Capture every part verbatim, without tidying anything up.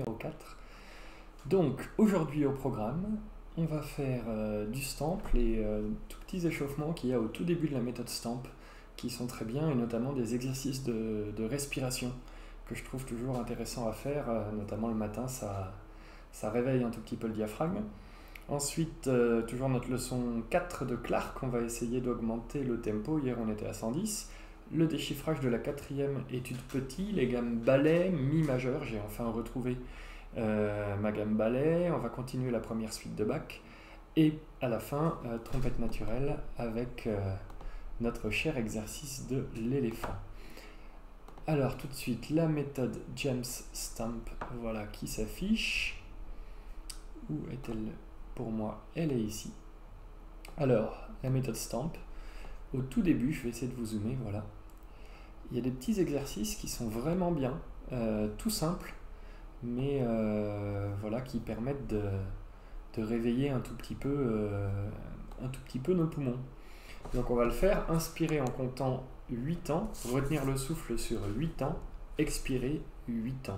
numéro quatre. Donc aujourd'hui au programme, on va faire euh, du stamp, les euh, tout petits échauffements qu'il y a au tout début de la méthode stamp, qui sont très bien, et notamment des exercices de, de respiration que je trouve toujours intéressant à faire, euh, notamment le matin, ça, ça réveille un tout petit peu le diaphragme. Ensuite, euh, toujours notre leçon quatre de Clark, on va essayer d'augmenter le tempo. Hier on était à cent dix. Le déchiffrage de la quatrième étude petit, les gammes ballet, mi majeur, j'ai enfin retrouvé euh, ma gamme ballet. On va continuer la première suite de Bach. Et à la fin, euh, trompette naturelle avec euh, notre cher exercice de l'éléphant. Alors tout de suite, la méthode James Stamp, voilà qui s'affiche. Où est-elle? Pour moi, elle est ici. Alors, la méthode Stamp, au tout début, je vais essayer de vous zoomer, voilà. Il y a des petits exercices qui sont vraiment bien, euh, tout simples, mais euh, voilà, qui permettent de, de réveiller un tout petit peu, euh, un tout petit peu nos poumons. Donc on va le faire, inspirer en comptant huit temps, retenir le souffle sur huit temps, expirer huit temps.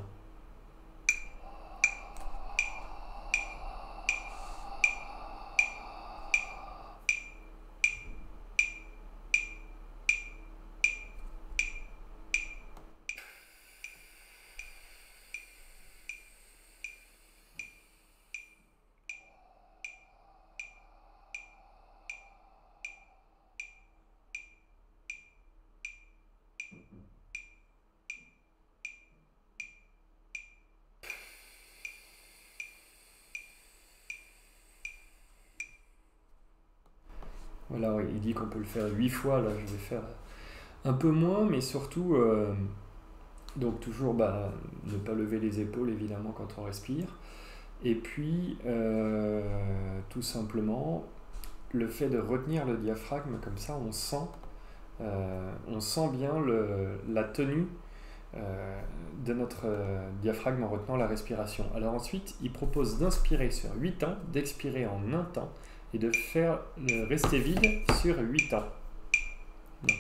Voilà, il dit qu'on peut le faire huit fois, là je vais faire un peu moins, mais surtout, euh, donc toujours bah, ne pas lever les épaules évidemment quand on respire. Et puis, euh, tout simplement, le fait de retenir le diaphragme, comme ça on sent, euh, on sent bien le, la tenue euh, de notre euh, diaphragme en retenant la respiration. Alors ensuite, il propose d'inspirer sur huit temps, d'expirer en un temps, et de faire le rester vide sur huit temps. Donc,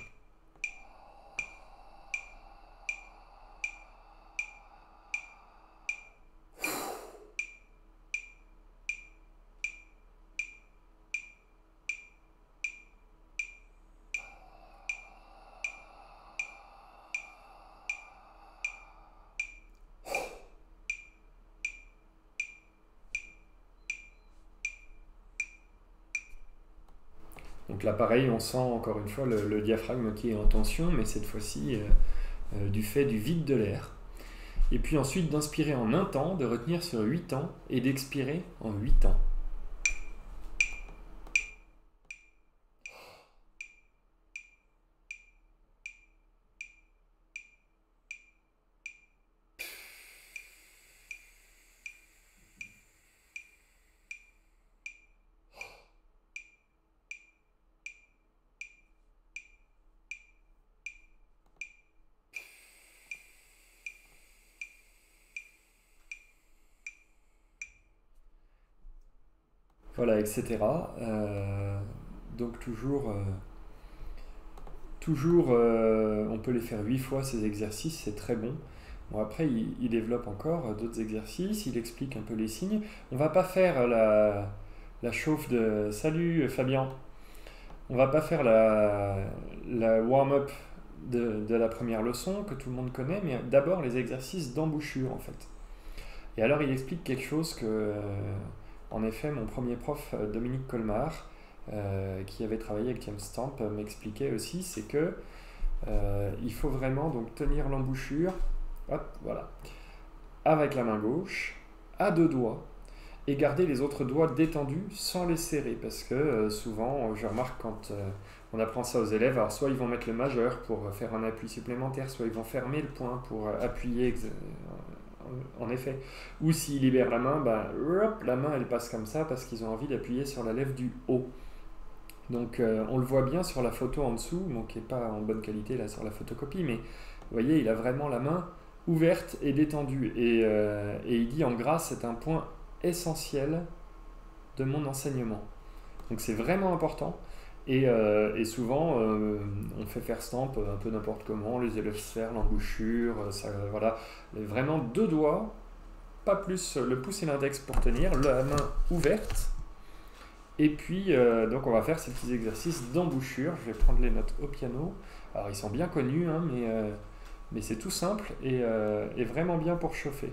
donc là pareil, on sent encore une fois le, le diaphragme qui est en tension, mais cette fois-ci euh, euh, du fait du vide de l'air. Et puis ensuite d'inspirer en un temps, de retenir sur huit temps et d'expirer en huit temps. Voilà, et cetera. Euh, donc toujours, euh, toujours euh, on peut les faire huit fois ces exercices, c'est très bon. Bon après, il, il développe encore d'autres exercices, il explique un peu les signes. On va pas faire la, la chauffe de «Salut Fabien», on va pas faire la, la warm-up de, de la première leçon que tout le monde connaît, mais d'abord les exercices d'embouchure en fait. Et alors il explique quelque chose que, euh, en effet, mon premier prof, euh, Dominique Colmar, euh, qui avait travaillé avec James Stamp, euh, m'expliquait aussi, c'est que euh, il faut vraiment donc tenir l'embouchure, hop, voilà, avec la main gauche, à deux doigts, et garder les autres doigts détendus sans les serrer, parce que euh, souvent, euh, je remarque quand euh, on apprend ça aux élèves, alors soit ils vont mettre le majeur pour faire un appui supplémentaire, soit ils vont fermer le poing pour euh, appuyer en effet. Ou s'ils libèrent la main, bah, hop, la main elle passe comme ça parce qu'ils ont envie d'appuyer sur la lèvre du haut. Donc euh, on le voit bien sur la photo en dessous, bon, qui n'est pas en bonne qualité là sur la photocopie, mais vous voyez, il a vraiment la main ouverte et détendue. Et, euh, et il dit en gras, c'est un point essentiel de mon enseignement. Donc c'est vraiment important. Et, euh, et souvent, euh, on fait faire stamp un peu n'importe comment, les élèves se serrent l'embouchure, ça, voilà. Mais vraiment deux doigts pas plus le pouce et l'index pour tenir, la main ouverte. Et puis, euh, donc on va faire ces petits exercices d'embouchure. Je vais prendre les notes au piano. Alors, ils sont bien connus, hein, mais, euh, mais c'est tout simple et, euh, et vraiment bien pour chauffer.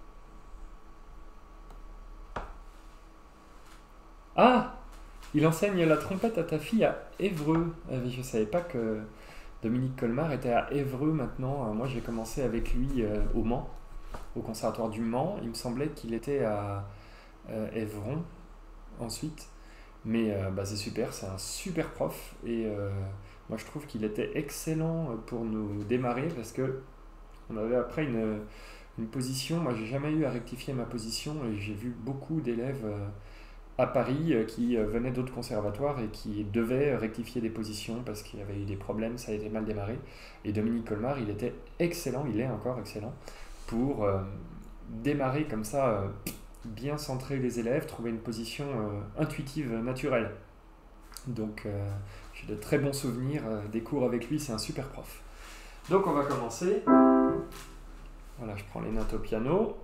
Ah! Il enseigne la trompette à ta fille à Évreux. Euh, Je ne savais pas que Dominique Colmar était à Évreux maintenant. Euh, Moi, j'ai commencé avec lui euh, au Mans, au Conservatoire du Mans. Il me semblait qu'il était à euh, Évron ensuite. Mais euh, bah, c'est super, c'est un super prof. Et euh, moi, je trouve qu'il était excellent pour nous démarrer parce que on avait après une, une position. Moi, j'ai jamais eu à rectifier ma position et j'ai vu beaucoup d'élèves euh, à Paris euh, qui euh, venaient d'autres conservatoires et qui devaient rectifier des positions parce qu'il y avait eu des problèmes, ça a été mal démarré. Et Dominique Colmar, il était excellent, il est encore excellent pour euh, démarrer comme ça, euh, bien centrer les élèves, trouver une position euh, intuitive, naturelle. Donc euh, j'ai de très bons souvenirs euh, des cours avec lui, c'est un super prof. Donc on va commencer. Voilà, je prends les notes au piano.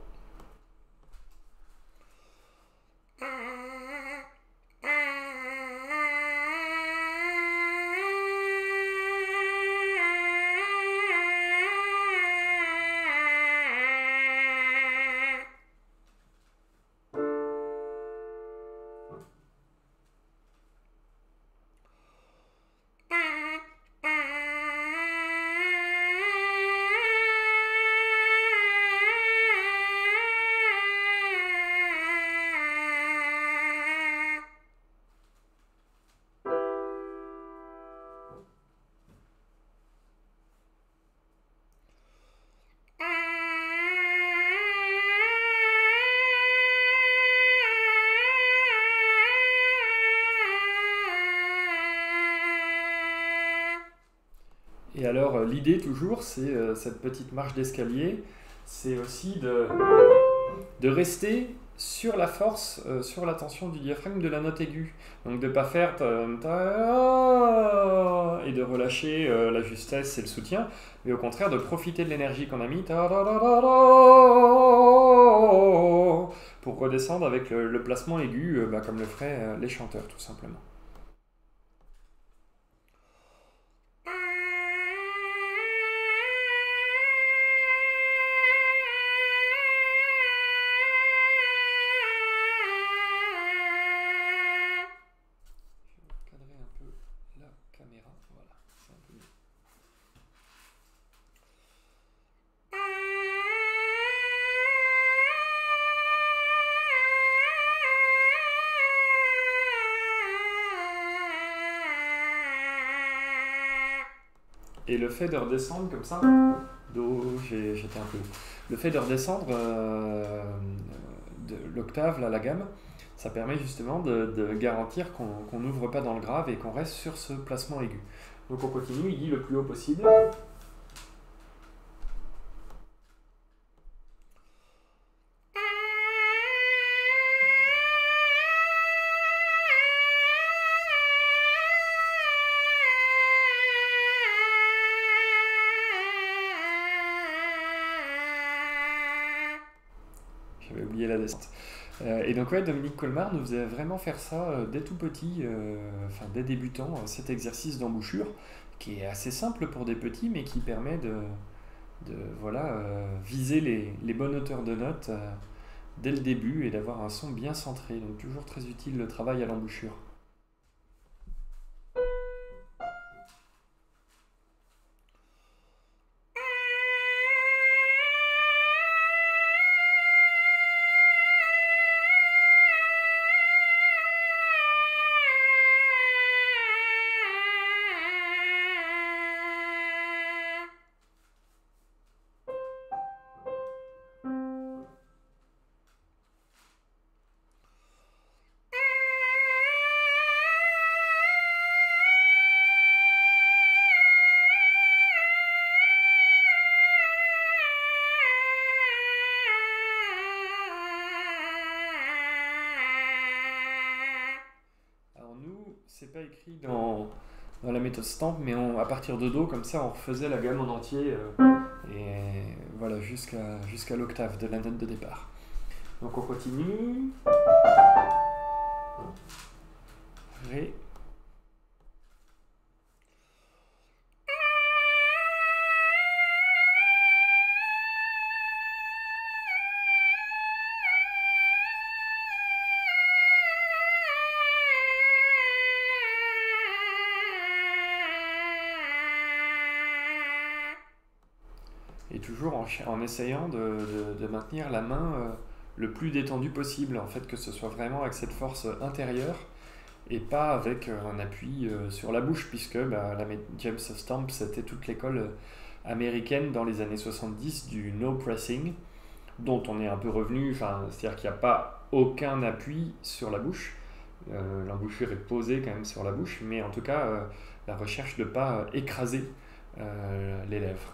Et alors, euh, l'idée toujours, c'est euh, cette petite marche d'escalier, c'est aussi de, de rester sur la force, euh, sur la tension du diaphragme de la note aiguë. Donc de ne pas faire ta- ta- et de relâcher euh, la justesse et le soutien, mais au contraire de profiter de l'énergie qu'on a mis ta- ta- ta- ta- ta- pour redescendre avec le, le placement aigu, euh, bah, comme le feraient euh, les chanteurs tout simplement. Cadrer un peu la caméra, voilà, c'est un peu mieux. Et le fait de redescendre comme ça, do, j'ai- j'étais un peu. Le fait de redescendre euh, de l'octave, là, la gamme, ça permet justement de, de garantir qu'on qu'on n'ouvre pas dans le grave et qu'on reste sur ce placement aigu. Donc on continue, il dit le plus haut possible. J'avais oublié la descente. Euh, et donc ouais, Dominique Colmar nous faisait vraiment faire ça euh, dès tout petit, euh, enfin dès débutant, euh, cet exercice d'embouchure, qui est assez simple pour des petits, mais qui permet de, de voilà, euh, viser les, les bonnes hauteurs de notes euh, dès le début et d'avoir un son bien centré. Donc toujours très utile le travail à l'embouchure. Alors nous, c'est pas écrit dans, dans la méthode Stamp, mais on- à partir de Do, comme ça, on refaisait la gamme en entier, euh, et voilà, jusqu'à jusqu'à l'octave de la note de départ. Donc on continue. Ré. Et toujours en, en essayant de, de, de maintenir la main euh, le plus détendue possible, en fait, que ce soit vraiment avec cette force intérieure et pas avec euh, un appui euh, sur la bouche, puisque bah, la James Stamp, c'était toute l'école américaine dans les années soixante-dix du no pressing, dont on est un peu revenu, c'est-à-dire qu'il n'y a pas aucun appui sur la bouche, euh, l'embouchure est posée quand même sur la bouche, mais en tout cas, euh, la recherche de ne pas euh, écraser euh, les lèvres.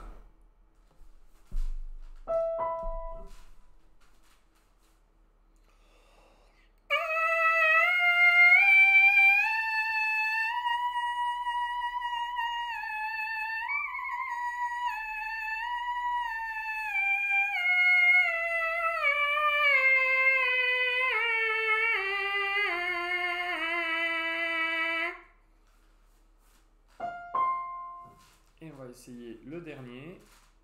Et on va essayer le dernier.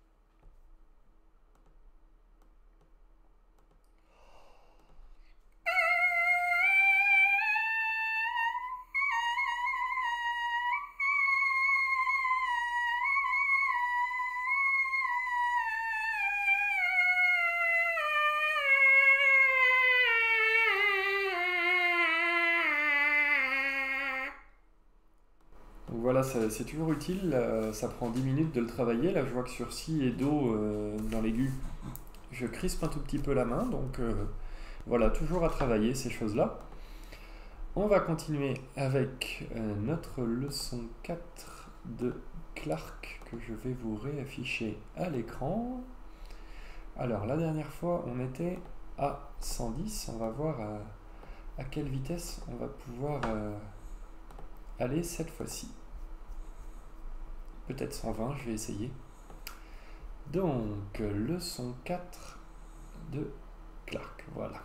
Donc voilà, c'est toujours utile, euh, ça prend dix minutes de le travailler. Là, je vois que sur si et do, euh, dans l'aigu, je crispe un tout petit peu la main. Donc euh, voilà, toujours à travailler ces choses-là. On va continuer avec euh, notre leçon quatre de Clark, que je vais vous réafficher à l'écran. Alors, la dernière fois, on était à cent dix. On va voir à, à quelle vitesse on va pouvoir... Euh, Allez, cette fois-ci. Peut-être cent vingt, je vais essayer. Donc, leçon quatre de Clark, voilà.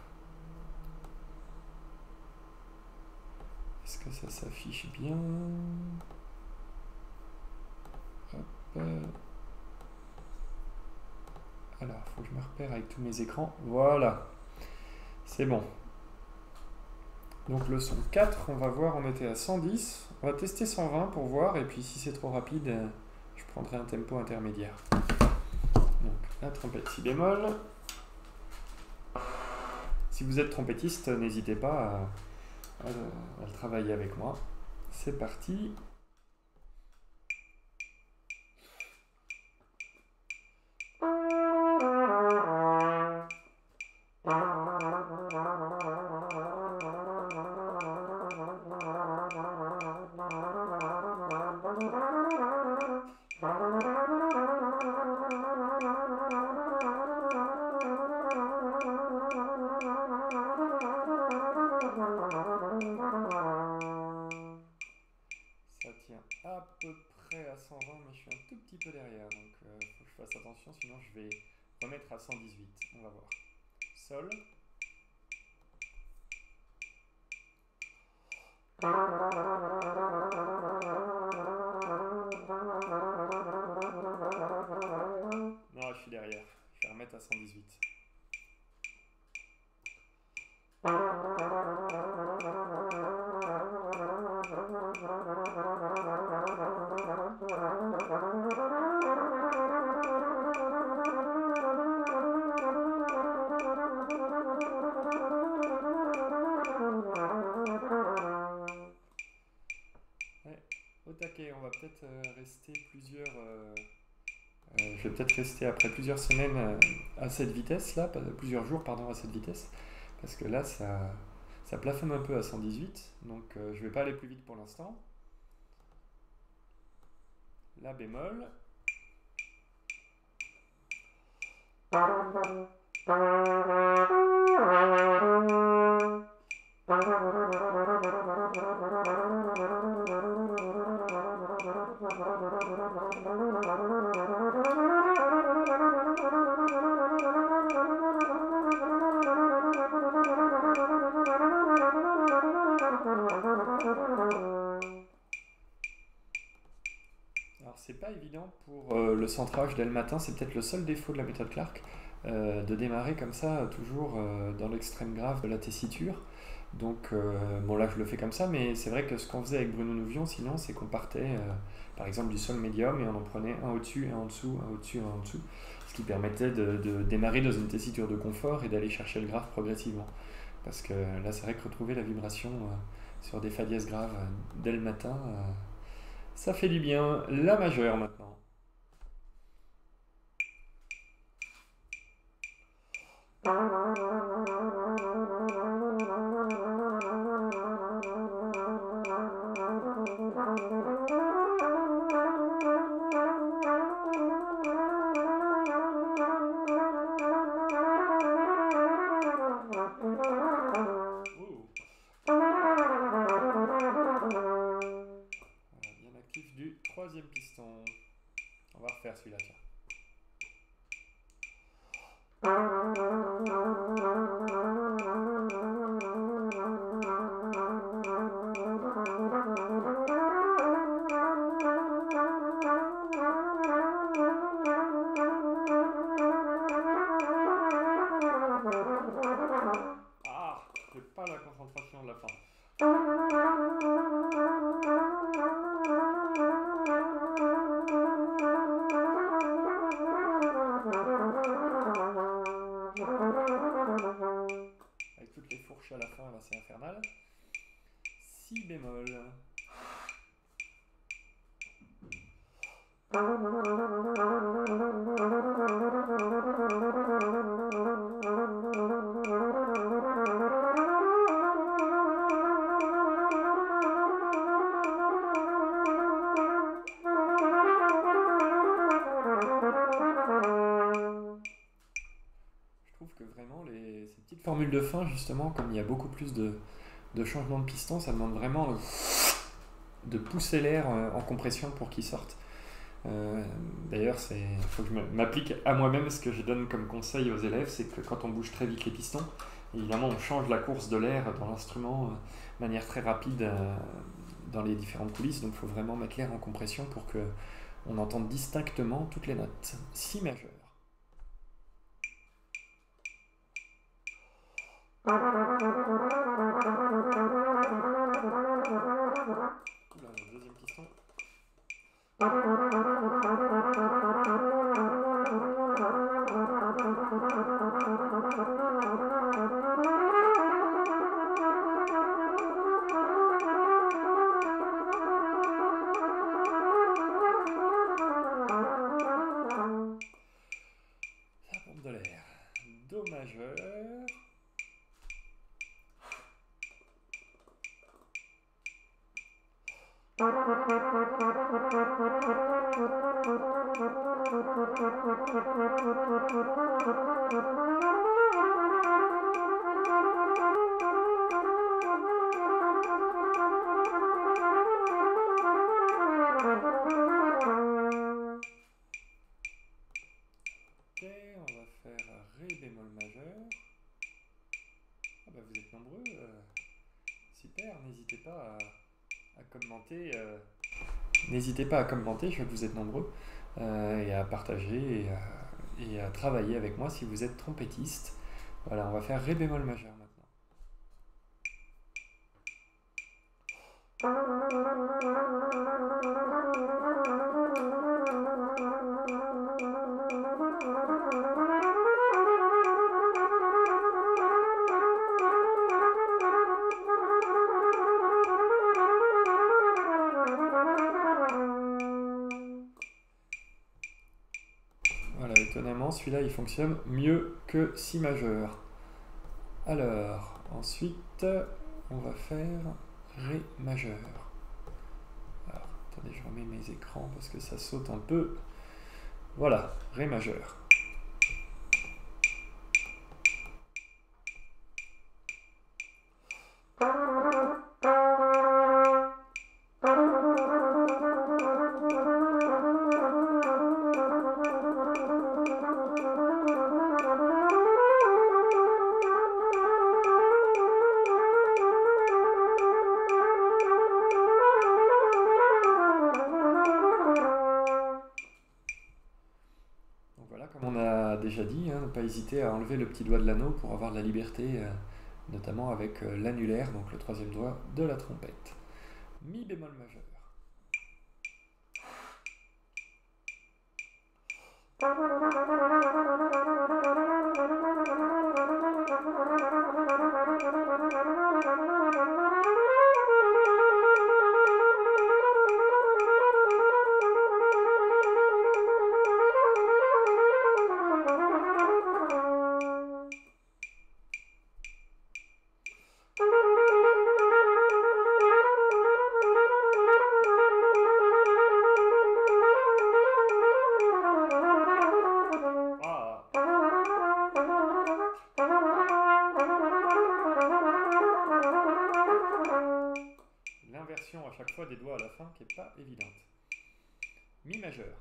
Est-ce que ça s'affiche bien? Hop. Alors, il faut que je me repère avec tous mes écrans. Voilà. C'est bon. Donc leçon quatre, on va voir, on était à cent dix. On va tester cent vingt pour voir, et puis si c'est trop rapide, je prendrai un tempo intermédiaire. Donc la trompette si bémol. Si vous êtes trompettiste, n'hésitez pas à, à, à le travailler avec moi. C'est parti. Ça tient à peu près à cent vingt, mais je suis un tout petit peu derrière, donc il euh, faut que je fasse attention, sinon je vais remettre à cent dix-huit. On va voir. Sol. Non, je suis derrière. Je vais remettre à cent dix-huit. Ouais, au taquet, on va peut-être euh, rester plusieurs... Euh, euh, je vais peut-être rester après plusieurs semaines euh, à cette vitesse-là, plusieurs jours, pardon, à cette vitesse, parce que là, ça, ça plafonne un peu à cent dix-huit, donc euh, je ne vais pas aller plus vite pour l'instant. La bémol. c'est pas évident pour euh, le centrage dès le matin, c'est peut-être le seul défaut de la méthode Clark, euh, de démarrer comme ça, toujours euh, dans l'extrême grave de la tessiture. Donc, euh, bon là je le fais comme ça, mais c'est vrai que ce qu'on faisait avec Bruno Nouvion, sinon, c'est qu'on partait euh, par exemple du sol médium et on en prenait un au-dessus, un en dessous, un au-dessus, un en dessous, ce qui permettait de, de démarrer dans une tessiture de confort et d'aller chercher le grave progressivement. Parce que là, c'est vrai que retrouver la vibration euh, sur des fa dièse graves euh, dès le matin, euh, ça fait du bien. La majeure maintenant. Bien actif du troisième piston. On va refaire celui-là, tiens. Ah, j'ai pas la concentration de la fin. Avec toutes les fourches à la fin, là c'est infernal. Si bémol. Je trouve que vraiment les, ces petites formules de fin, justement, comme il y a beaucoup plus de, de changements de piston, ça demande vraiment de pousser l'air en compression pour qu'il sorte. Euh, D'ailleurs, il faut que je m'applique à moi-même. Ce que je donne comme conseil aux élèves, c'est que quand on bouge très vite les pistons, évidemment on change la course de l'air dans l'instrument euh, de manière très rapide euh, dans les différentes coulisses, donc il faut vraiment mettre l'air en compression pour qu'on entende distinctement toutes les notes. Si majeur. Oula, le deuxième piston. Ça pompe de l'air. Do majeur. Ok, on va faire Ré bémol majeur. Ah bah vous êtes nombreux. Euh, super, n'hésitez pas à, à commenter. Euh, n'hésitez pas à commenter, je vois que vous êtes nombreux, euh, et à partager et à, et à travailler avec moi si vous êtes trompettiste. Voilà, on va faire Ré bémol majeur maintenant. Voilà, étonnamment, celui-là il fonctionne mieux que Si majeur. Alors, ensuite, on va faire Ré majeur. Alors, attendez, je remets mes écrans parce que ça saute un peu. Voilà, Ré majeur. déjà dit, hein, ne pas hésiter à enlever le petit doigt de l'anneau pour avoir de la liberté, euh, notamment avec euh, l'annulaire, donc le troisième doigt de la trompette. Mi bémol majeur. L'inversion à chaque fois des doigts à la fin qui n'est pas évidente. Mi majeur.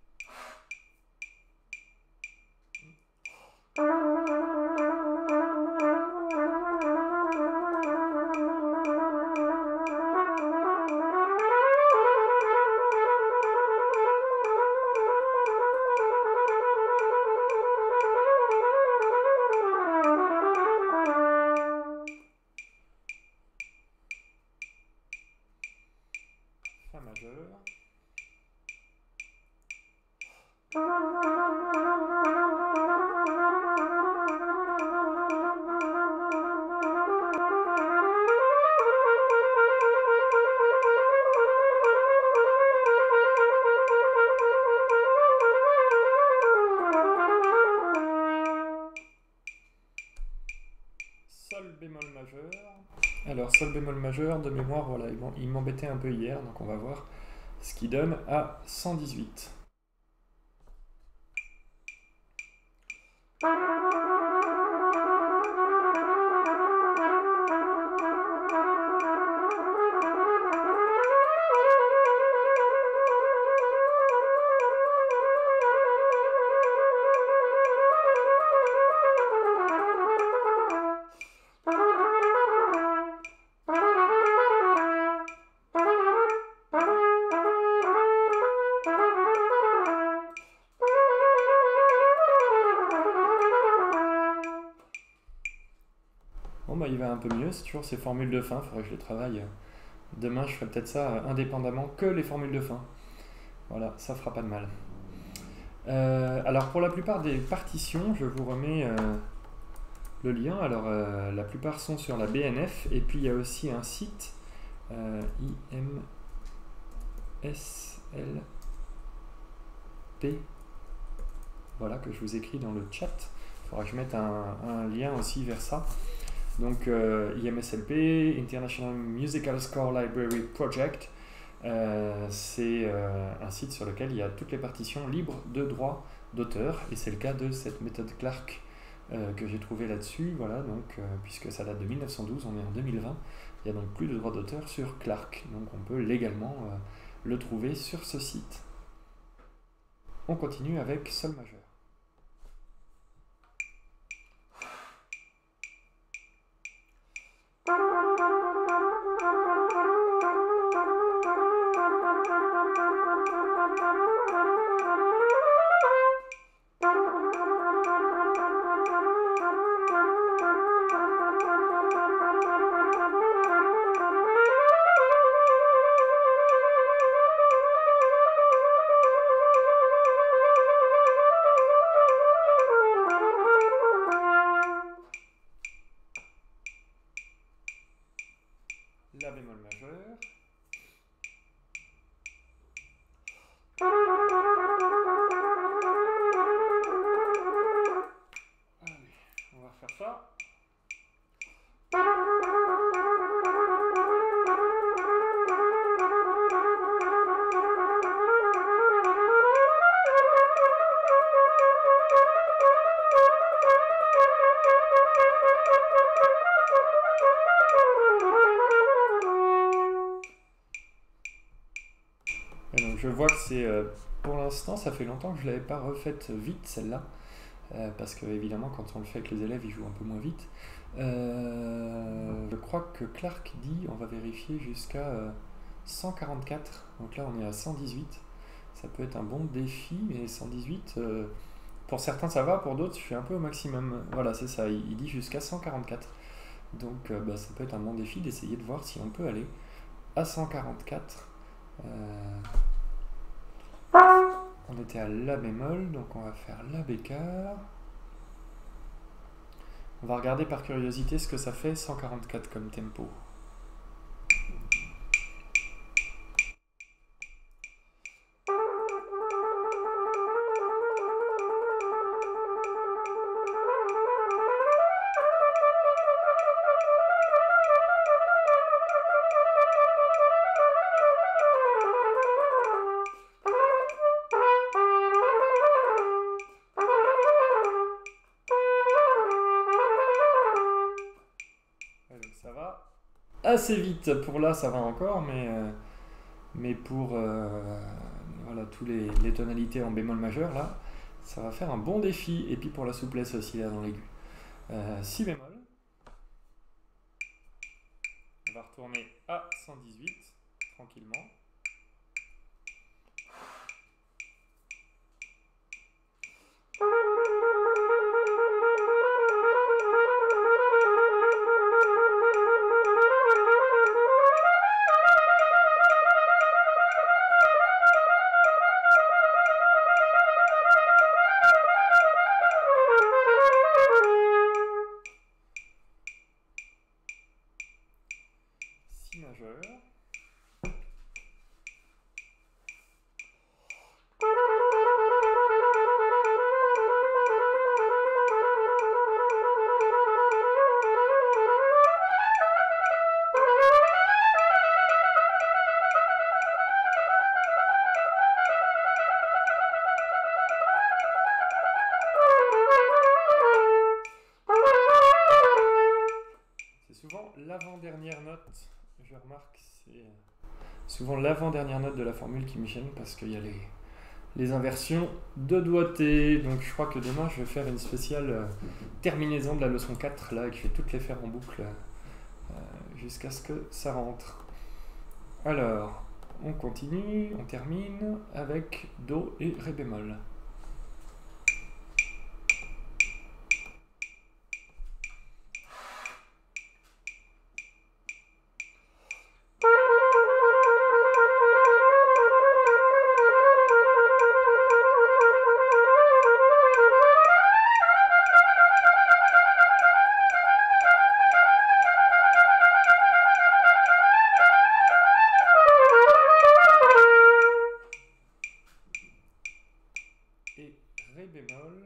Fa majeur. Sol bémol majeur. Alors, sol bémol majeur, de mémoire, voilà, il m'embêtait un peu hier, donc on va voir ce qui donne à cent dix-huit. Bon bah il va un peu mieux, c'est toujours ces formules de fin, il faudrait que je les travaille. Demain je ferai peut-être ça indépendamment que les formules de fin. Voilà, ça fera pas de mal. Euh, alors pour la plupart des partitions, je vous remets euh, le lien. Alors euh, la plupart sont sur la B N F et puis il y a aussi un site euh, I M S L P, voilà, que je vous écris dans le chat. Il faudra que je mette un, un lien aussi vers ça. Donc euh, I M S L P, International Musical Score Library Project, euh, c'est euh, un site sur lequel il y a toutes les partitions libres de droit d'auteur, et c'est le cas de cette méthode Clark euh, que j'ai trouvé là-dessus. Voilà, donc euh, puisque ça date de mille neuf cent douze, on est en deux mille vingt, il n'y a donc plus de droit d'auteur sur Clark, donc on peut légalement euh, le trouver sur ce site. On continue avec sol majeur. La bémol majeur. Allez, on va refaire ça. Et donc je vois que c'est, euh, pour l'instant, ça fait longtemps que je ne l'avais pas refaite vite celle-là, euh, parce que évidemment quand on le fait avec les élèves, ils jouent un peu moins vite. Euh, je crois que Clark dit, on va vérifier jusqu'à euh, cent quarante-quatre, donc là on est à cent dix-huit. Ça peut être un bon défi, mais cent dix-huit, euh, Pour certains ça va, pour d'autres je suis un peu au maximum. Voilà, c'est ça, il, il dit jusqu'à cent quarante-quatre. Donc euh, bah, ça peut être un bon défi d'essayer de voir si on peut aller à cent quarante-quatre. Euh, on était à La bémol, donc on va faire La bécard. On va regarder par curiosité ce que ça fait cent quarante-quatre comme tempo. Ça va assez vite. Pour là, ça va encore, mais, euh, mais pour euh, voilà, tous les, les tonalités en bémol majeur, là, ça va faire un bon défi. Et puis pour la souplesse aussi, là, dans l'aigu. Euh, si bémol. On va retourner à cent dix-huit, tranquillement. Si majeur. Souvent l'avant-dernière note, je remarque, c'est souvent l'avant-dernière note de la formule qui me gêne parce qu'il y a les, les inversions de doigté. Donc je crois que demain je vais faire une spéciale euh, terminaison de la leçon quatre là, et que je vais toutes les faire en boucle euh, jusqu'à ce que ça rentre. Alors, on continue, on termine avec Do et Ré bémol. Et Ré bémol.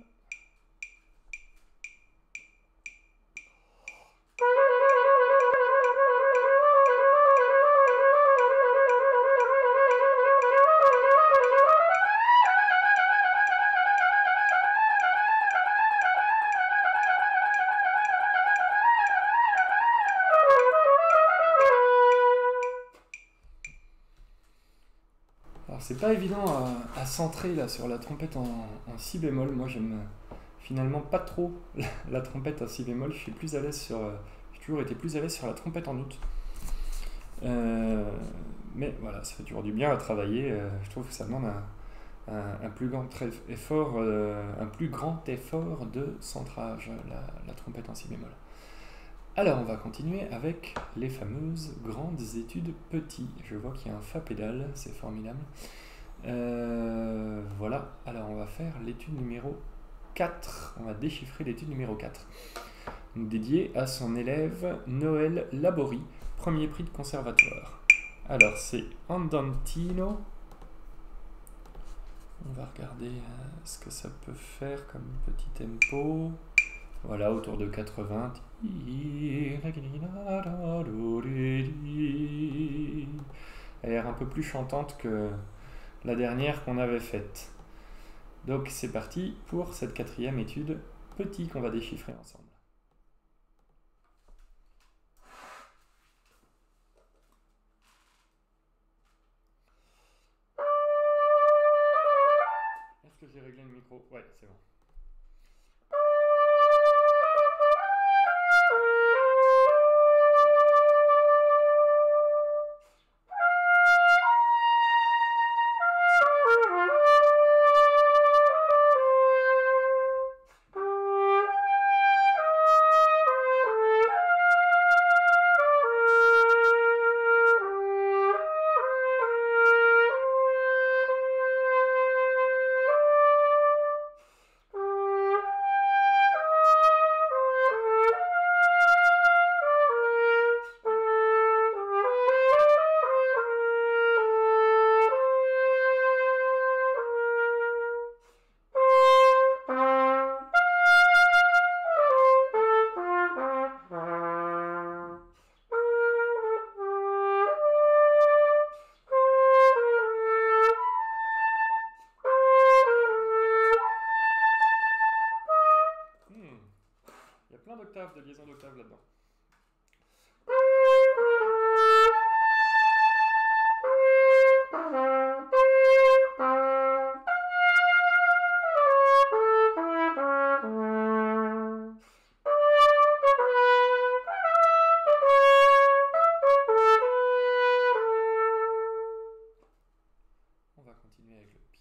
Alors c'est pas évident à, à centrer là sur la trompette en, en si bémol. Moi j'aime finalement pas trop la, la trompette en si bémol. Je suis plus à l'aise sur, euh, j'ai toujours été plus à l'aise sur la trompette en out. Euh, mais voilà, ça fait toujours du bien à travailler. Euh, je trouve que ça demande un, un, un plus grand effort, euh, un plus grand effort de centrage, la, la trompette en si bémol. Alors on va continuer avec les fameuses grandes études petits. Je vois qu'il y a un fa pédale, c'est formidable. Euh, voilà, alors on va faire l'étude numéro quatre. On va déchiffrer l'étude numéro quatre. Dédiée à son élève Noël Laborie, premier prix de conservatoire. Alors c'est Andantino. On va regarder euh, ce que ça peut faire comme petit tempo. Voilà, autour de quatre-vingts. Elle a l'air un peu plus chantante que la dernière qu'on avait faite. Donc c'est parti pour cette quatrième étude petit qu'on va déchiffrer ensemble. Est-ce que j'ai réglé le micro? Ouais, c'est bon.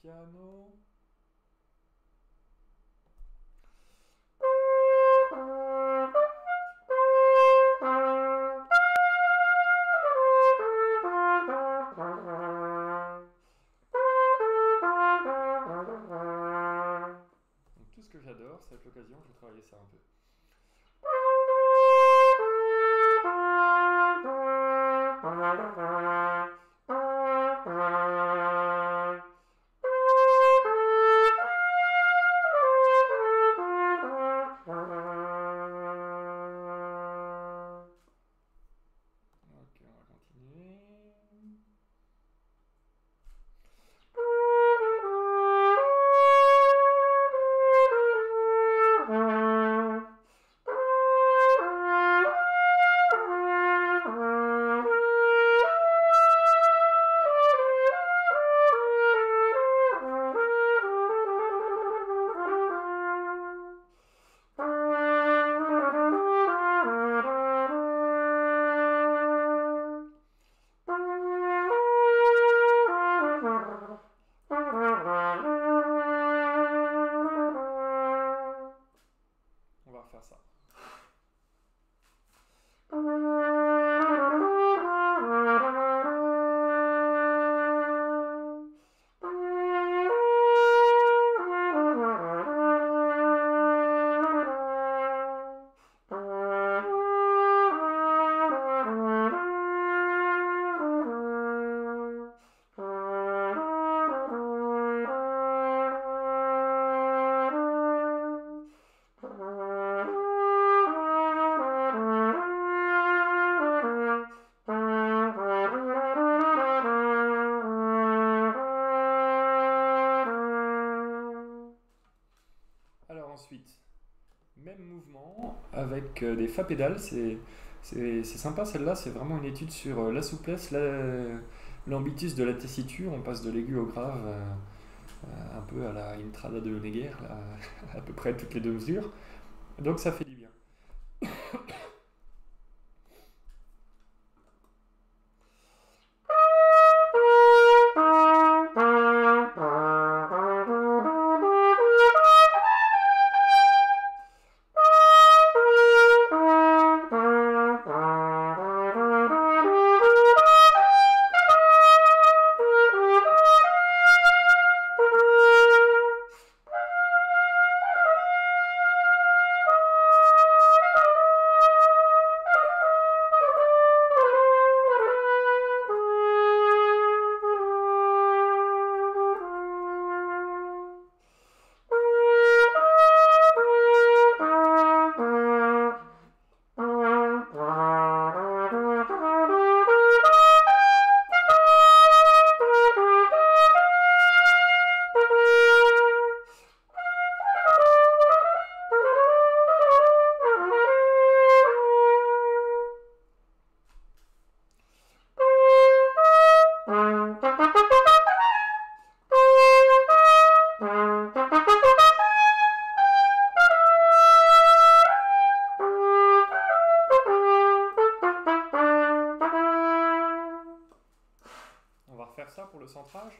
piano. Donc, tout ce que j'adore, c'est l'occasion, je vais travailler ça un peu. Ok, on va continuer. On va refaire ça. Alors ensuite, même mouvement avec euh, des fa pédales, c'est c'est- c'est sympa celle-là, c'est vraiment une étude sur euh, la souplesse, la- l'ambitus de la tessiture, on passe de l'aigu au grave, euh, euh, un peu à la Intrada de Honegger, là, à peu près toutes les deux mesures, donc ça fait du bien. On va refaire ça pour le centrage.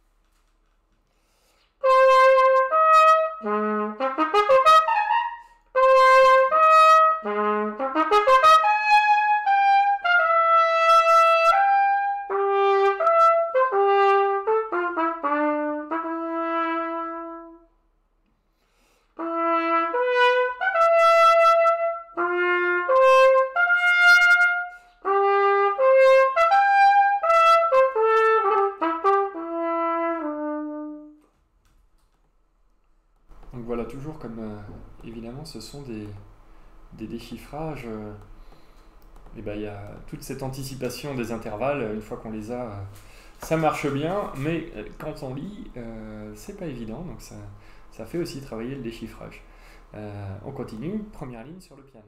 Donc voilà, toujours comme euh, évidemment ce sont des, des déchiffrages, euh, et ben il y a toute cette anticipation des intervalles, une fois qu'on les a, euh, ça marche bien, mais euh, quand on lit, euh, c'est pas évident, donc ça, ça fait aussi travailler le déchiffrage. Euh, on continue, première ligne sur le piano.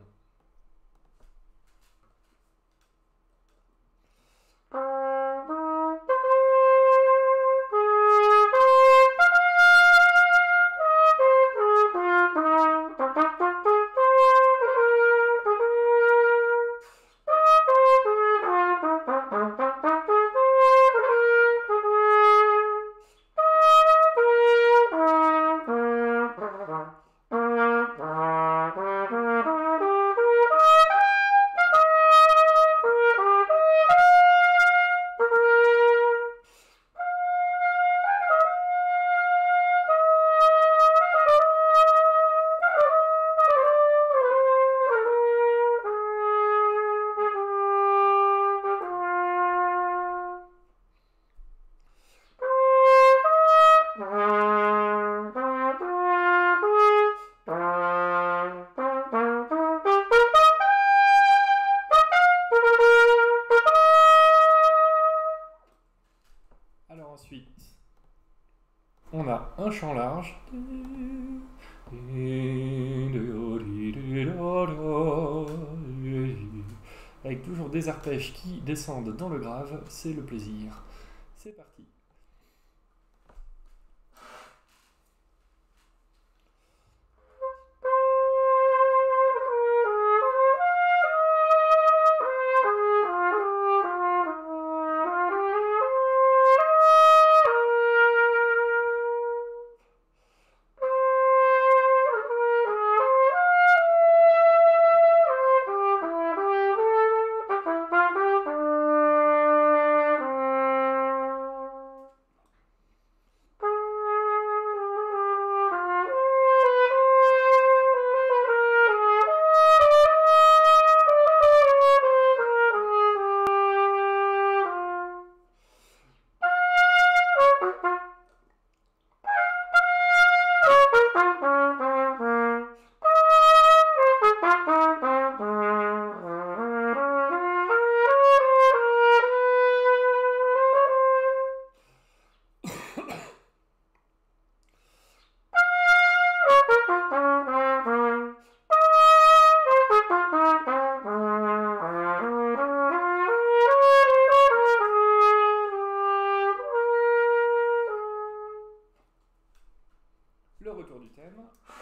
ensuite, on a un chant large. Avec toujours des arpèges qui descendent dans le grave, c'est le plaisir. C'est parti. Le retour du thème.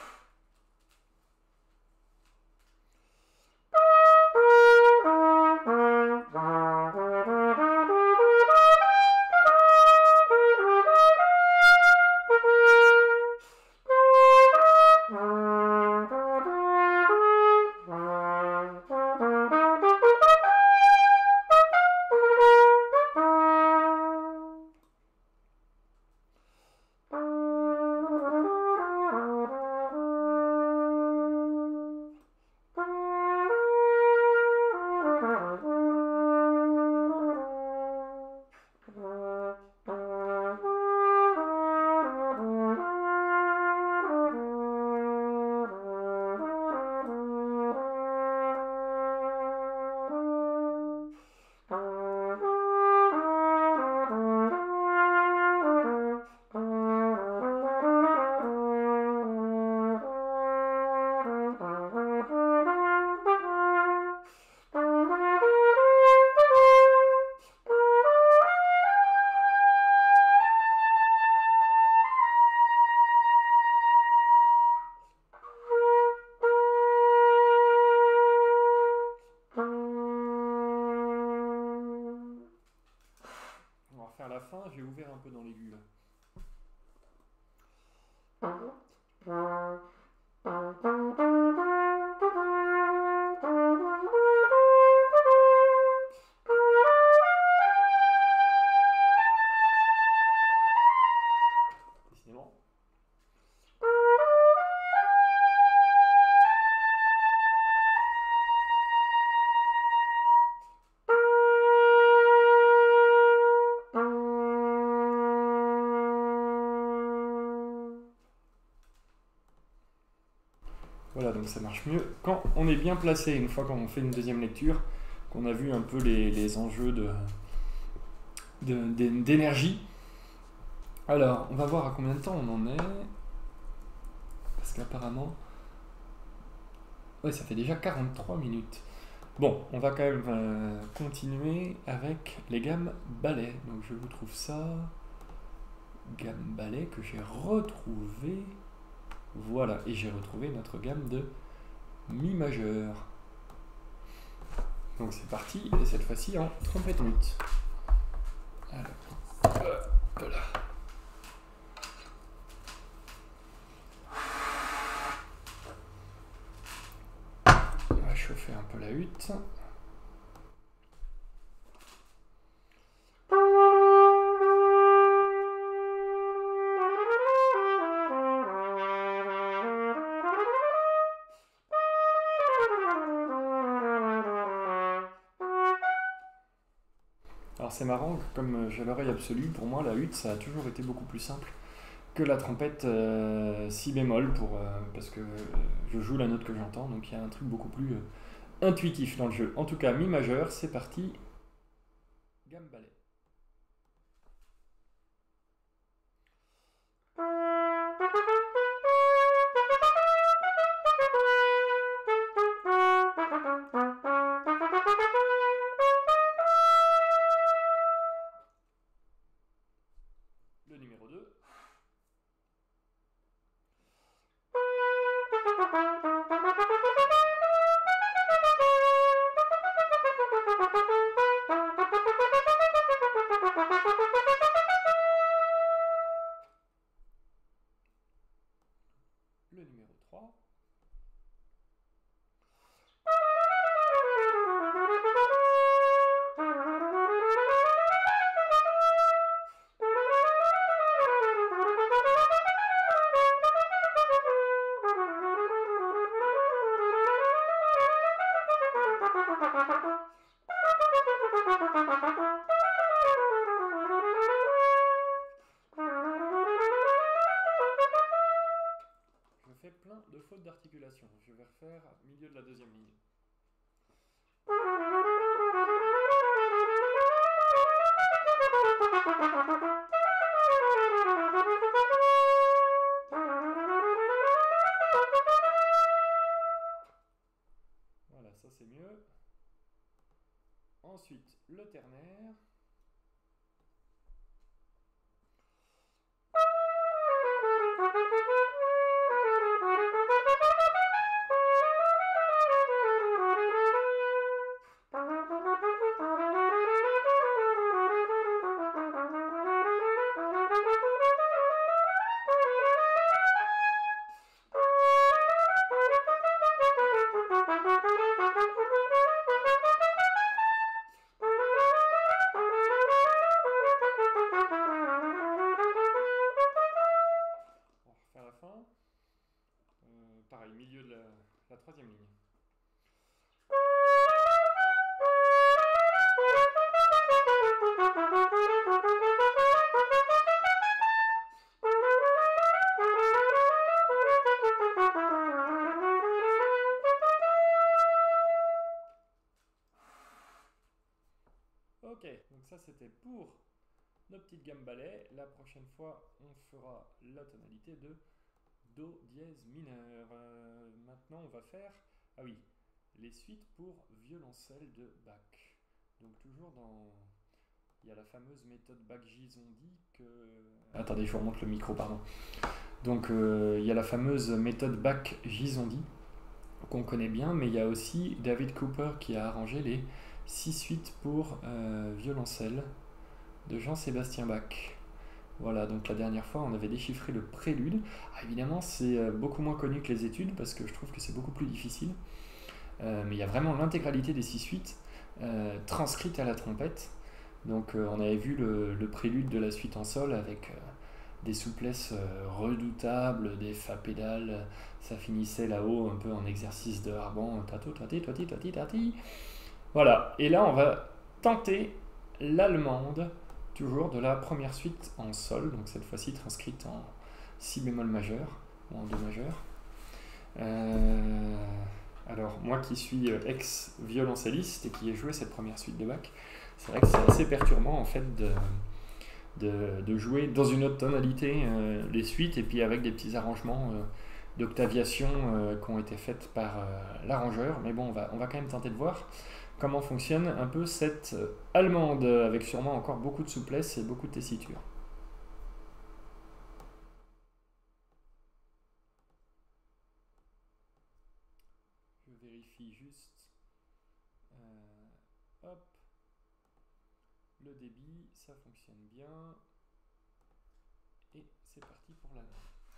À la fin, j'ai ouvert un peu dans l'aigu là. Décidément. Voilà, donc ça marche mieux quand on est bien placé, une fois qu'on fait une deuxième lecture, qu'on a vu un peu les, les enjeux de, de, d'énergie. Alors, on va voir à combien de temps on en est. Parce qu'apparemment... Ouais, ça fait déjà quarante-trois minutes. Bon, on va quand même euh, continuer avec les gammes ballet. Donc je vous trouve ça... Gamme ballet que j'ai retrouvé... Voilà, et j'ai retrouvé notre gamme de Mi majeur. Donc c'est parti, et cette fois-ci en trompette mute. Alors, hop là. On va chauffer un peu la hutte. Alors c'est marrant, comme j'ai l'oreille absolue, pour moi la hutte ça a toujours été beaucoup plus simple que la trompette euh, si bémol, pour, euh, parce que euh, je joue la note que j'entends, donc il y a un truc beaucoup plus euh, intuitif dans le jeu. En tout cas, Mi majeur, c'est parti, gamme ballet. faire milieu de la deuxième ligne. Voilà, ça c'est mieux. Ensuite, le ternaire. Euh, pareil, milieu de la, la troisième ligne. Ok, donc ça c'était pour nos petites gammes balais. La prochaine fois, on fera la tonalité de Do dièse mineur. Euh, maintenant, on va faire, ah oui, les suites pour violoncelle de Bach. Donc toujours dans, il y a la fameuse méthode Bach-Gismondi que... Attendez, je vous remonte le micro, pardon. Donc euh, il y a la fameuse méthode Bach-Gismondi qu'on connaît bien, mais il y a aussi David Cooper qui a arrangé les six suites pour euh, violoncelle de Jean-Sébastien Bach. Voilà, donc la dernière fois, on avait déchiffré le prélude. Ah, évidemment, c'est beaucoup moins connu que les études, parce que je trouve que c'est beaucoup plus difficile. Euh, mais il y a vraiment l'intégralité des six suites euh, transcrites à la trompette. Donc euh, on avait vu le, le prélude de la suite en sol avec euh, des souplesses euh, redoutables, des fa pédales. Ça finissait là-haut un peu en exercice de harban. Tato, tati, tati, tati, tati. Voilà, et là on va tenter l'allemande, toujours de la première suite en sol, donc cette fois-ci transcrite en si bémol majeur, ou en do majeur. Euh, alors, moi qui suis ex-violoncelliste et qui ai joué cette première suite de Bach, c'est vrai que c'est assez perturbant en fait de, de, de jouer dans une autre tonalité euh, les suites et puis avec des petits arrangements euh, d'octaviation euh, qui ont été faites par euh, l'arrangeur. Mais bon, on va, on va quand même tenter de voir comment fonctionne un peu cette allemande, avec sûrement encore beaucoup de souplesse et beaucoup de tessiture. Je vérifie juste. Euh, hop. Le débit, ça fonctionne bien. Et c'est parti pour l'allemande.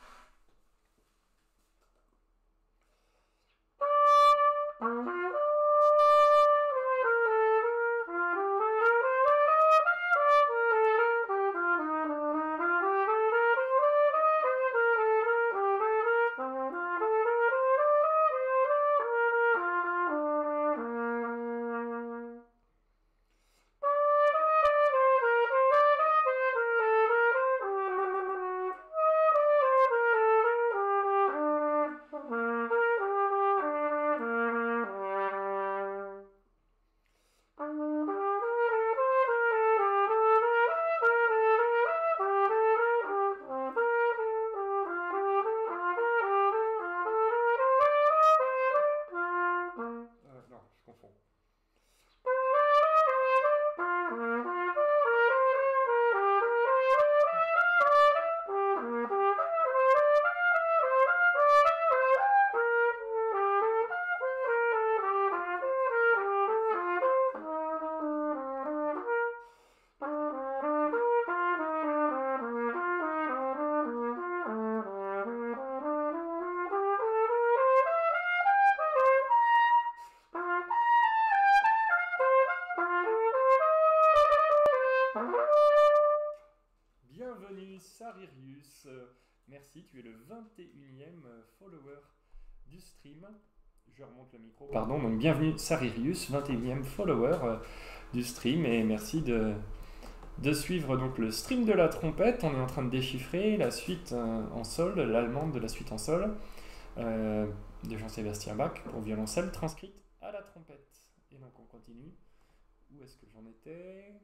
Bienvenue Saririus, merci, tu es le vingt et unième follower du stream. Je remonte le micro. Pardon, donc bienvenue Saririus, vingt et unième follower du stream, et merci de, de suivre donc le stream de la trompette. On est en train de déchiffrer la suite en sol, l'allemande de la suite en sol. Euh, de Jean-Sébastien Bach pour violoncelle transcrite à la trompette. Et donc on continue. Où est-ce que j'en étais?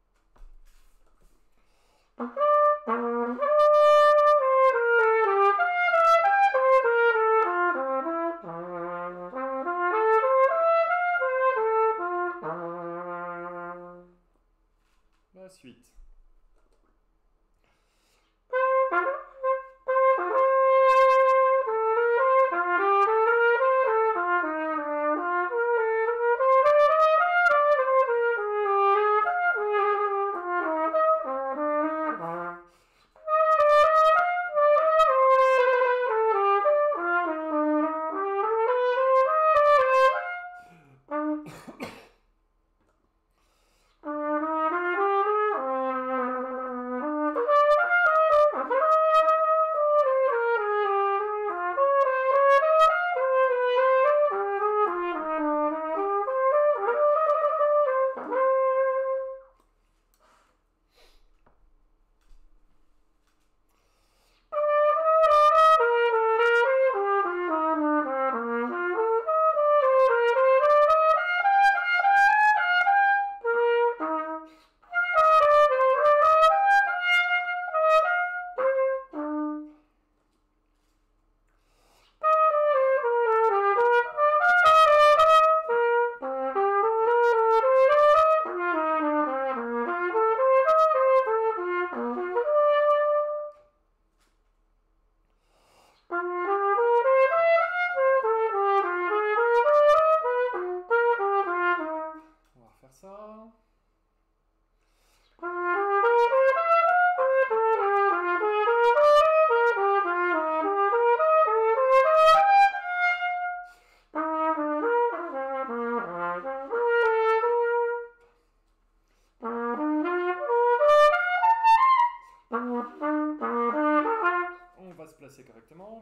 La suite. Placer correctement.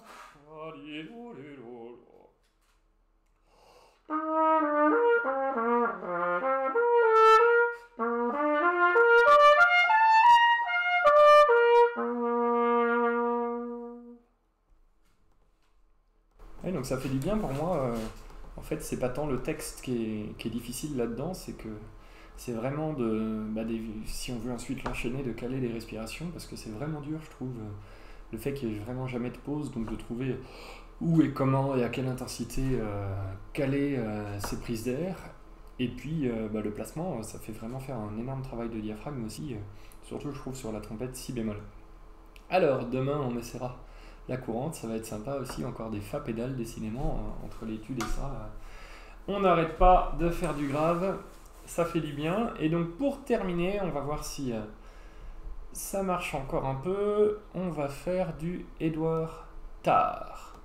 Et donc ça fait du bien pour moi. Euh, en fait, c'est pas tant le texte qui est, qui est difficile là-dedans, c'est que c'est vraiment de, bah, des, si on veut ensuite l'enchaîner, de caler les respirations, parce que c'est vraiment dur, je trouve. Le fait qu'il n'y ait vraiment jamais de pause, donc de trouver où et comment et à quelle intensité euh, caler euh, ces prises d'air. Et puis euh, bah, le placement, ça fait vraiment faire un énorme travail de diaphragme aussi, euh, surtout je trouve sur la trompette si bémol. Alors demain on essaiera la courante, ça va être sympa aussi, encore des fa pédales décidément, euh, entre l'étude et ça. Euh, on n'arrête pas de faire du grave, ça fait du bien. Et donc pour terminer, on va voir si... Euh, ça marche encore un peu. On va faire du Édouard Tarr.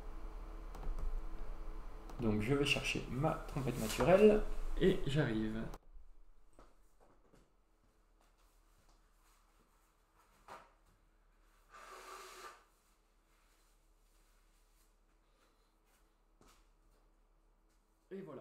Donc je vais chercher ma trompette naturelle et j'arrive. Et voilà.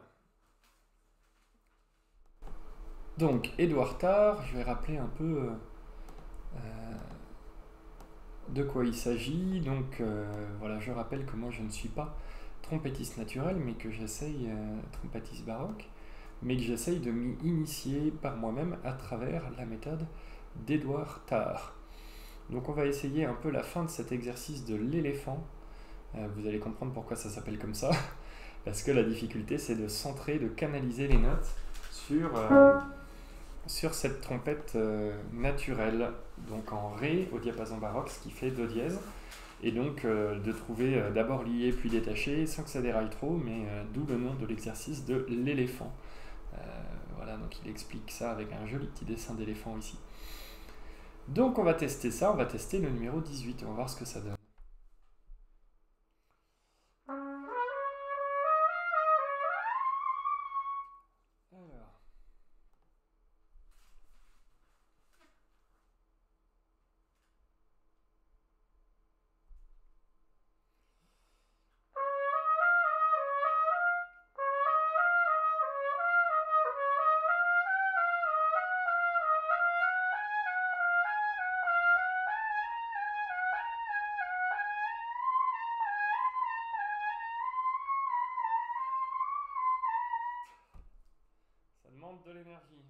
Donc Édouard Tarr, je vais rappeler un peu... Euh, de quoi il s'agit. Donc euh, voilà, je rappelle que moi je ne suis pas trompettiste naturel, mais que j'essaye, euh, trompettiste baroque, mais que j'essaye de m'y initier par moi-même à travers la méthode d'Édouard Tarr. Donc on va essayer un peu la fin de cet exercice de l'éléphant. Euh, vous allez comprendre pourquoi ça s'appelle comme ça, parce que la difficulté c'est de centrer, de canaliser les notes sur... Euh, sur cette trompette euh, naturelle, donc en Ré au diapason baroque, ce qui fait Do dièse, et donc euh, de trouver euh, d'abord lié puis détaché sans que ça déraille trop, mais euh, d'où le nom de l'exercice de l'éléphant. Euh, voilà, donc il explique ça avec un joli petit dessin d'éléphant ici. Donc on va tester ça, on va tester le numéro dix-huit, on va voir ce que ça donne. Alors. l'énergie.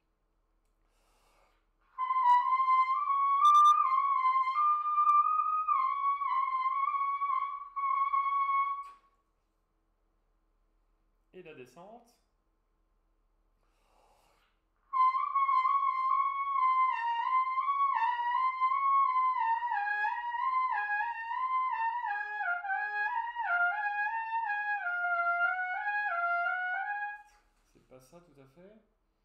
Et la descente. C'est pas ça tout à fait.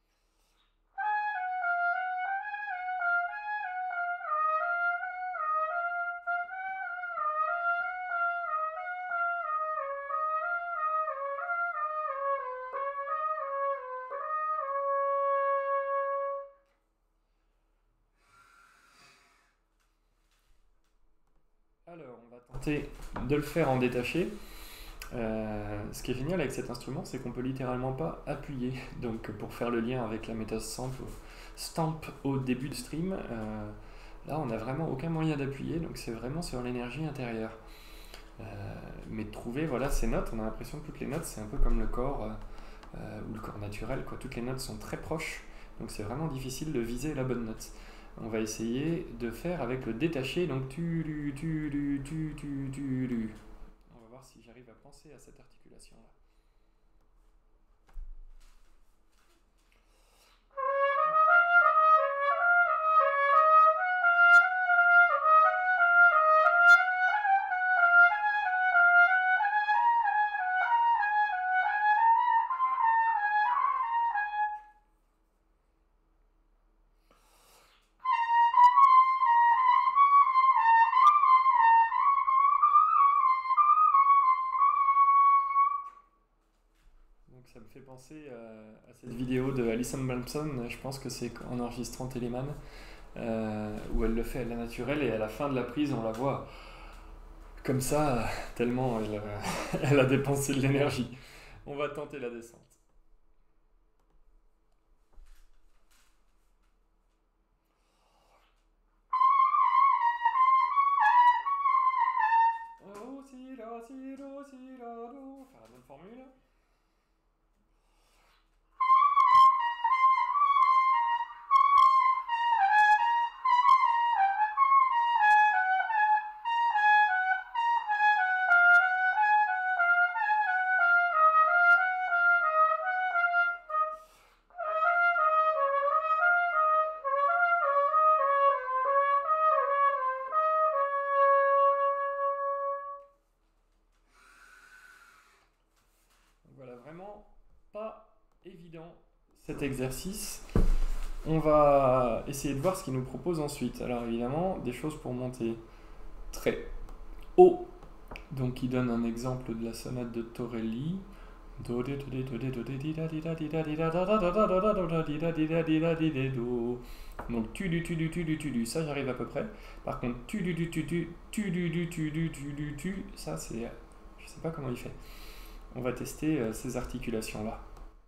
Alors, on va tenter de le faire en détaché. Euh, ce qui est génial avec cet instrument, c'est qu'on peut littéralement pas appuyer. Donc, pour faire le lien avec la méthode stamp, stamp au début du stream, euh, là, on n'a vraiment aucun moyen d'appuyer. Donc, c'est vraiment sur l'énergie intérieure. Euh, mais de trouver, voilà, ces notes, on a l'impression que toutes les notes, c'est un peu comme le corps euh, ou le corps naturel, quoi. Toutes les notes sont très proches. Donc, c'est vraiment difficile de viser la bonne note. On va essayer de faire avec le détaché, donc tu lu tu lu tu tu tu lu. On va voir si j'arrive à penser à cette articulation-là. Ça me fait penser à, à cette vidéo de Alison Bampson, je pense que c'est en enregistrant Telemann, euh, où elle le fait à la naturelle et à la fin de la prise on la voit comme ça, tellement elle, elle a dépensé de l'énergie. On va tenter la descente. Oh, si, la, si, do, si, la, do. Faire la bonne formule. Voilà, vraiment pas évident cet exercice. On va essayer de voir ce qu'il nous propose ensuite. Alors évidemment, des choses pour monter très haut. Donc il donne un exemple de la sonate de Torelli. Donc tu du tu du tu du tu du, ça j'arrive à peu près. Par contre tu du tu du tu du tu du tu du tu, ça c'est, je sais pas comment il fait. On va tester euh, ces articulations-là.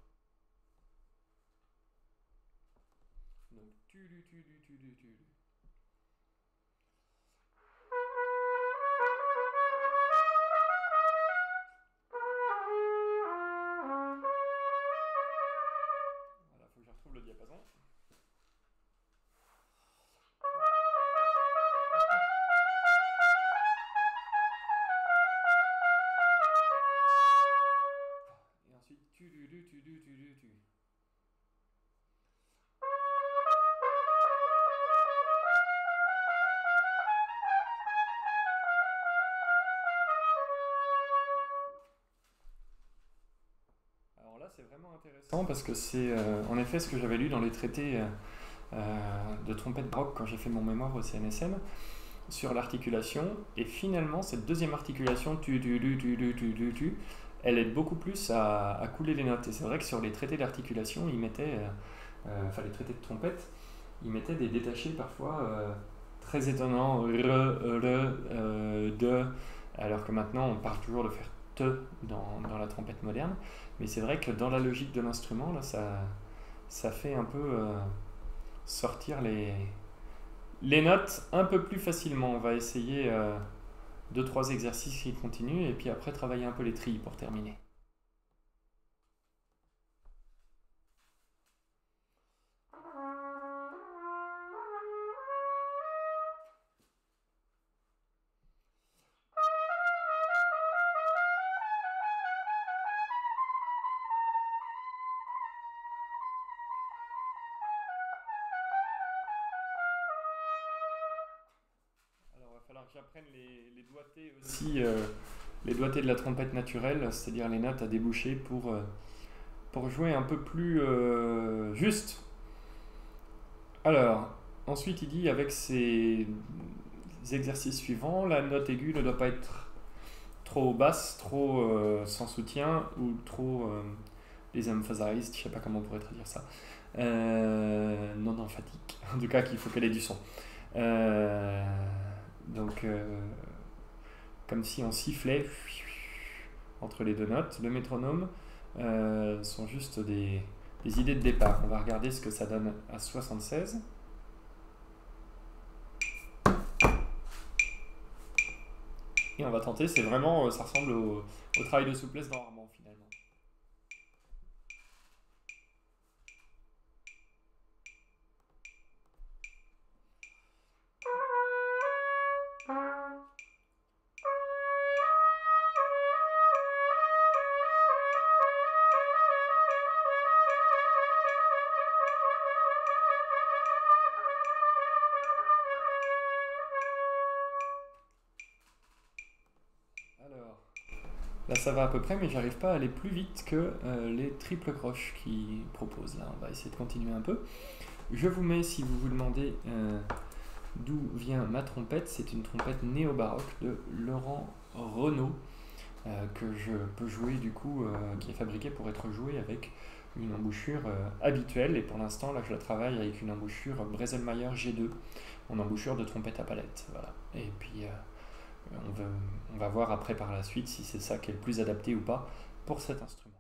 Donc, tu, du, tu, du, tu, du, tu, du. Voilà, faut que je retrouve le diapason. Et ensuite, tu, du, du, tu, du, tu, du, tu. Alors là, c'est vraiment intéressant parce que c'est euh, en effet ce que j'avais lu dans les traités euh, de trompette baroque quand j'ai fait mon mémoire au C N S M sur l'articulation. Et finalement, cette deuxième articulation, tu, tu, tu, tu, tu, tu, tu, tu, elle aide beaucoup plus à, à couler les notes. Et c'est vrai que sur les traités d'articulation, ils mettaient, euh, enfin les traités de trompette, ils mettaient des détachés parfois euh, très étonnants, re, re, euh, de, alors que maintenant on parle toujours de faire te dans, dans la trompette moderne. Mais c'est vrai que dans la logique de l'instrument, là, ça, ça fait un peu euh, sortir les, les notes un peu plus facilement. On va essayer euh, deux trois exercices qui continuent et puis après travailler un peu les trilles pour terminer. j'apprenne les, les doigtés aussi, euh, les doigtés de la trompette naturelle, c'est-à-dire les notes à déboucher pour, euh, pour jouer un peu plus euh, juste. Alors, ensuite il dit avec ces exercices suivants, la note aiguë ne doit pas être trop basse, trop euh, sans soutien ou trop euh, désemphasized, je sais pas comment on pourrait traduire ça, euh, non emphatique, en tout cas qu'il faut qu'elle ait du son. Euh, donc, euh, comme si on sifflait entre les deux notes. Le métronome euh, sont juste des, des idées de départ. On va regarder ce que ça donne à soixante-seize. Et on va tenter, c'est vraiment, ça ressemble au, au travail de souplesse dans Armand finalement. Alors, là ça va à peu près, mais j'arrive pas à aller plus vite que euh, les triples croches qu'ils proposent. Là, on va essayer de continuer un peu. Je vous mets, si vous vous demandez euh, d'où vient ma trompette, c'est une trompette néo-baroque de Laurent Renaud, euh, que je peux jouer du coup, euh, qui est fabriquée pour être jouée avec une embouchure euh, habituelle. Et pour l'instant, là je la travaille avec une embouchure Breselmayer G deux, mon embouchure de trompette à palette. Voilà. Et puis... Euh, On va, on va voir après par la suite si c'est ça qui est le plus adapté ou pas pour cet instrument.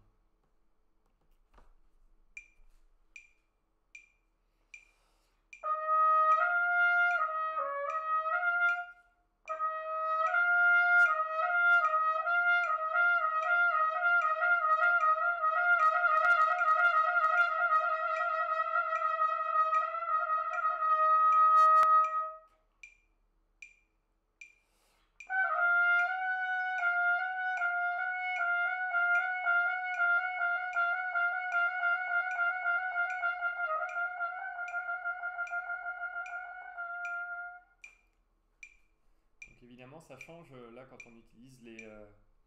Évidemment, ça change là quand on utilise les. Euh,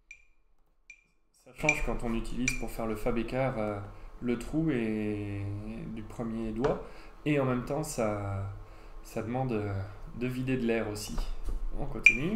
ça change quand on utilise pour faire le fa bécard euh, le trou et, du premier doigt, et en même temps ça, ça demande de vider de l'air aussi. On continue.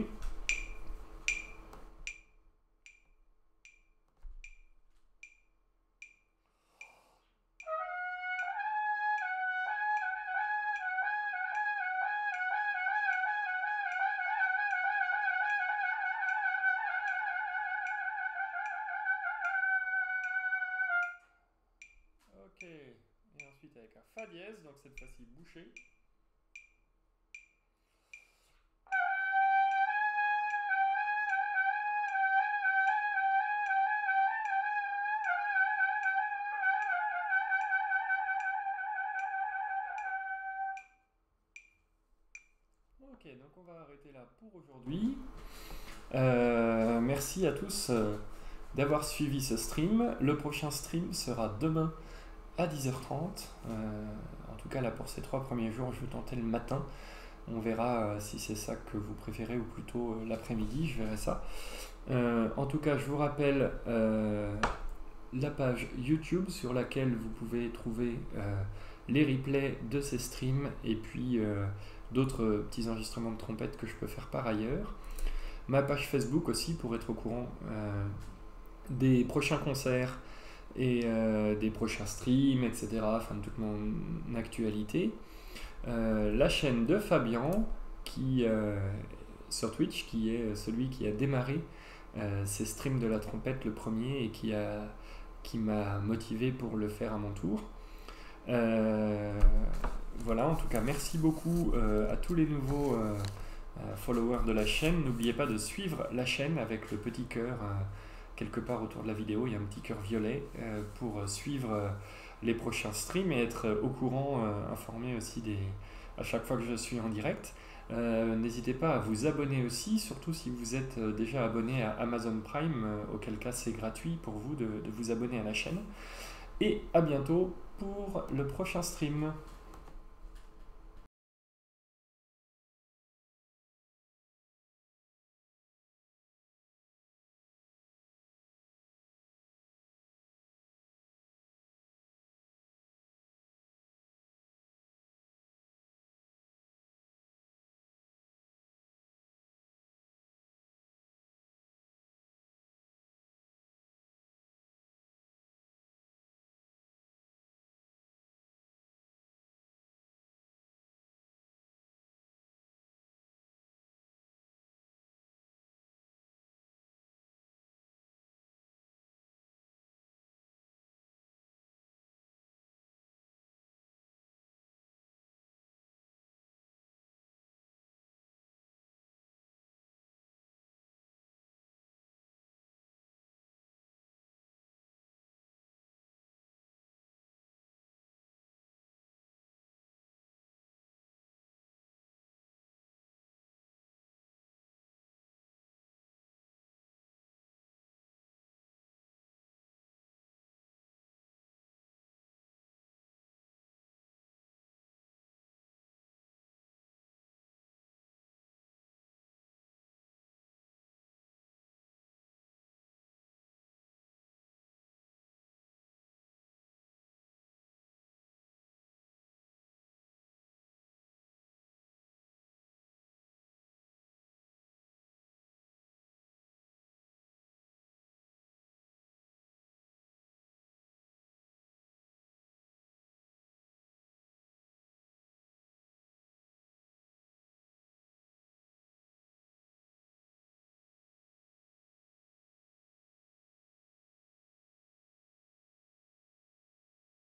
Ok, et ensuite avec un fa dièse, donc cette fois-ci bouché. Ok, donc on va arrêter là pour aujourd'hui. Euh, merci à tous euh, d'avoir suivi ce stream. Le prochain stream sera demain à dix heures trente. Euh, en tout cas, là, pour ces trois premiers jours, je vais tenter le matin. On verra euh, si c'est ça que vous préférez ou plutôt euh, l'après-midi. Je verrai ça. Euh, en tout cas, je vous rappelle euh, la page YouTube sur laquelle vous pouvez trouver euh, les replays de ces streams et puis euh, d'autres petits enregistrements de trompette que je peux faire par ailleurs. Ma page Facebook aussi pour être au courant euh, des prochains concerts et euh, des prochains streams, et cetera. Enfin, de toute mon actualité. Euh, la chaîne de Fabien, qui, euh, sur Twitch, qui est celui qui a démarré euh, ces streams de la trompette le premier et qui, a, qui m'a motivé pour le faire à mon tour. Euh, voilà, en tout cas, merci beaucoup euh, à tous les nouveaux euh, followers de la chaîne. N'oubliez pas de suivre la chaîne avec le petit cœur euh, quelque part autour de la vidéo, il y a un petit cœur violet euh, pour suivre euh, les prochains streams et être euh, au courant, euh, informé aussi des, à chaque fois que je suis en direct. Euh, n'hésitez pas à vous abonner aussi, surtout si vous êtes euh, déjà abonné à Amazon Prime, euh, auquel cas c'est gratuit pour vous de, de vous abonner à la chaîne. Et à bientôt pour le prochain stream.